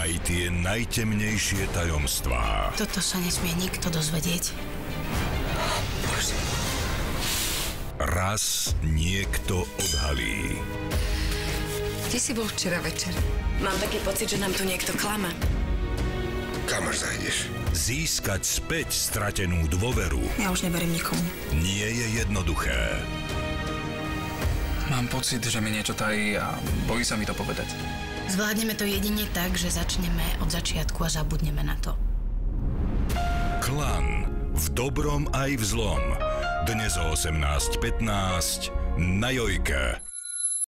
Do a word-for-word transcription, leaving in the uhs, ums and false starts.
aj tie najtemnejšie tajomstvá. Toto sa nesmie nikto dozvedieť. Bože. Raz niekto odhalí. Kde si bol včera večer? Mám taký pocit, že nám tu niekto klama. Kam až zajdeš? Získať späť stratenú dôveru Ja už neverím nikomu. nie je jednoduché. Mám pocit, že mi niečo tají a bojí sa mi to povedať. Zvládneme to jedine tak, že začneme od začiatku a zabudneme na to. Klan. V dobrom aj v zlom. Dnes o osemnásť pätnásť na Jojke.